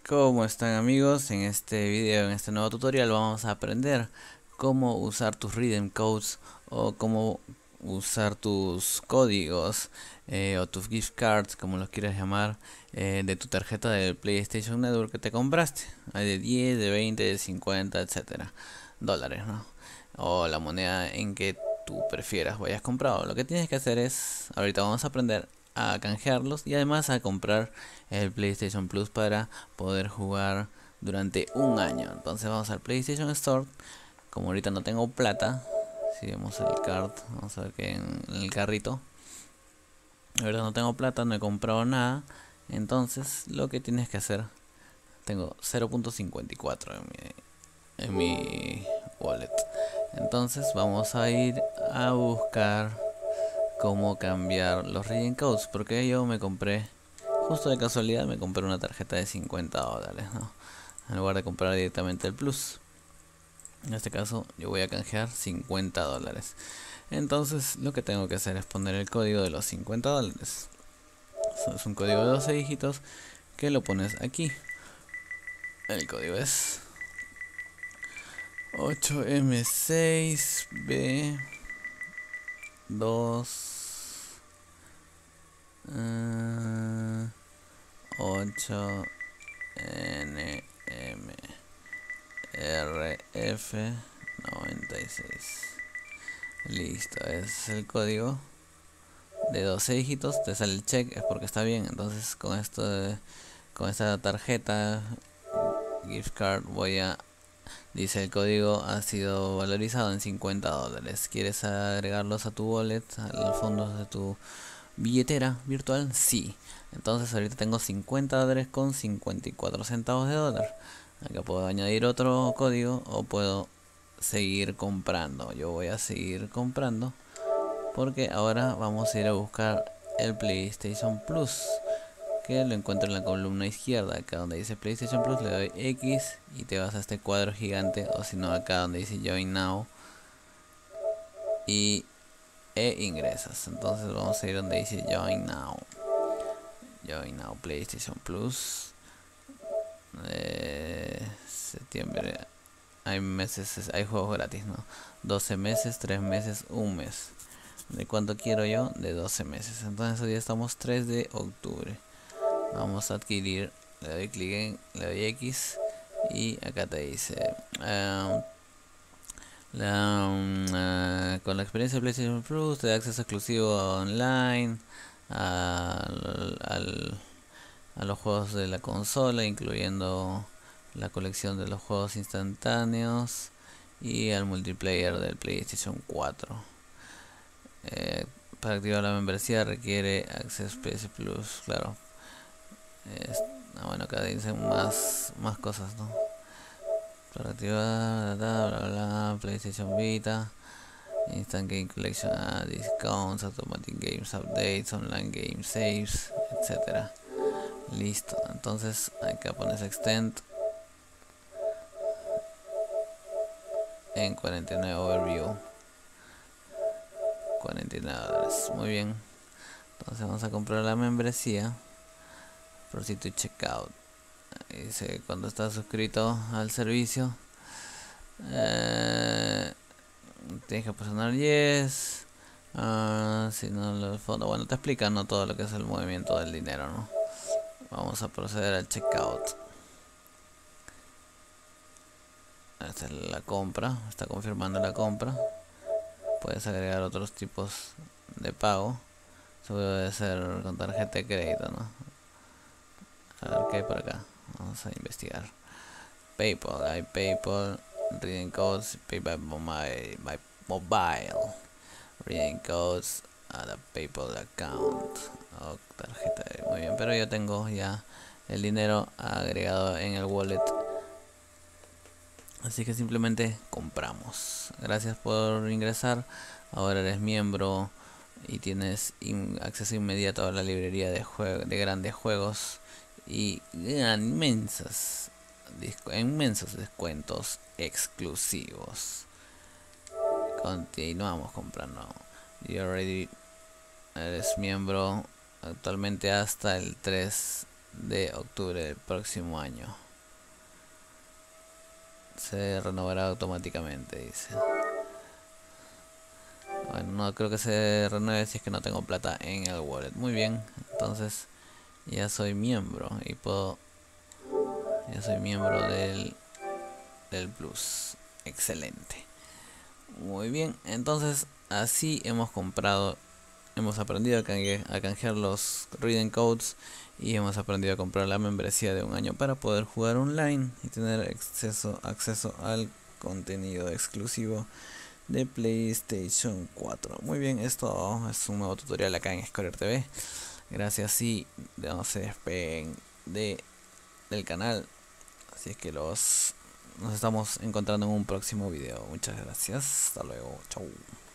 ¿Cómo están amigos? En este video, en este nuevo tutorial vamos a aprender cómo usar tus redeem codes o cómo usar tus códigos o tus gift cards, como los quieras llamar, de tu tarjeta del PlayStation Network que te compraste. Hay de 10, de 20, de 50, etcétera, dólares, ¿no? O la moneda en que tú prefieras o hayas comprado. Lo que tienes que hacer es, ahorita vamos a aprender a canjearlos y además a comprar el PlayStation Plus para poder jugar durante un año. Entonces vamos al PlayStation Store. Como ahorita no tengo plata, si vemos el cart, vamos a ver que en el carrito, ahorita no tengo plata, no he comprado nada. Entonces lo que tienes que hacer, tengo 0.54 en mi wallet. Entonces vamos a ir a buscar cómo cambiar los redeem codes, porque yo me compré, justo de casualidad me compré una tarjeta de 50 dólares, ¿no? En lugar de comprar directamente el plus. En este caso yo voy a canjear 50 dólares. Entonces lo que tengo que hacer es poner el código de los 50 dólares. Es un código de 12 dígitos que lo pones aquí. El código es 8M6B2 8NMRF96. Listo, ese es el código de 12 dígitos. Te sale el check, es porque está bien. Entonces con con esta tarjeta gift card dice el código ha sido valorizado en 50 dólares. ¿Quieres agregarlos a tu wallet, a los fondos de tu billetera virtual? Sí. Entonces ahorita tengo 50 dólares con 54 centavos de dólar. Acá puedo añadir otro código o puedo seguir comprando. Yo voy a seguir comprando porque ahora vamos a ir a buscar el PlayStation Plus, que lo encuentro en la columna izquierda. Acá donde dice PlayStation Plus le doy X y te vas a este cuadro gigante, o si no acá donde dice Join Now y ingresas. Entonces vamos a ir donde dice Join Now. Join Now PlayStation Plus. Septiembre. Hay meses, hay juegos gratis, ¿no? 12 meses, 3 meses, un mes. ¿De cuánto quiero yo? De 12 meses. Entonces hoy estamos 3 de octubre. Vamos a adquirir. Le doy clic en, le doy X y acá te dice con la experiencia de PlayStation Plus te da acceso exclusivo online a los juegos de la consola, incluyendo la colección de los juegos instantáneos y al multiplayer del PlayStation 4. Para activar la membresía requiere Access PS Plus, claro. Bueno, acá dicen más cosas, ¿no? Para activar, bla bla bla, PlayStation Vita, Instant Game Collection, discounts, automatic games updates, online game saves, etcétera. Listo, entonces acá pones extend en 49 overview, 49 dólares. Muy bien, entonces vamos a comprar la membresía. Proceed to checkout. Dice cuando estás suscrito al servicio, tienes que presionar yes. Si no, el fondo, bueno, te explica, no todo lo que es el movimiento del dinero, ¿no? Vamos a proceder al checkout. Esta es la compra, está confirmando la compra. Puedes agregar otros tipos de pago. Seguro debe ser con tarjeta de crédito, ¿no? A ver qué hay por acá. Vamos a investigar. PayPal, hay PayPal, reading codes, pay by mobile, reading codes a la PayPal account o tarjeta. Muy bien, pero yo tengo ya el dinero agregado en el wallet, así que simplemente compramos. Gracias por ingresar. Ahora eres miembro y tienes acceso inmediato a la librería de grandes juegos y inmensos descuentos exclusivos. Continuamos comprando. You already eres miembro actualmente hasta el 3 de octubre del próximo año. Se renovará automáticamente, dice. Bueno, no creo que se renueve si es que no tengo plata en el wallet. Muy bien, entonces ya soy miembro y puedo... Ya soy miembro del Plus. Excelente. Muy bien, entonces así hemos comprado, hemos aprendido a canjear los Redeem Codes y hemos aprendido a comprar la membresía de un año para poder jugar online y tener acceso al contenido exclusivo de PlayStation 4. Muy bien, esto es un nuevo tutorial acá en Scorer TV. Gracias y no se despeguen del canal. Así es que nos estamos encontrando en un próximo video. Muchas gracias. Hasta luego. Chau.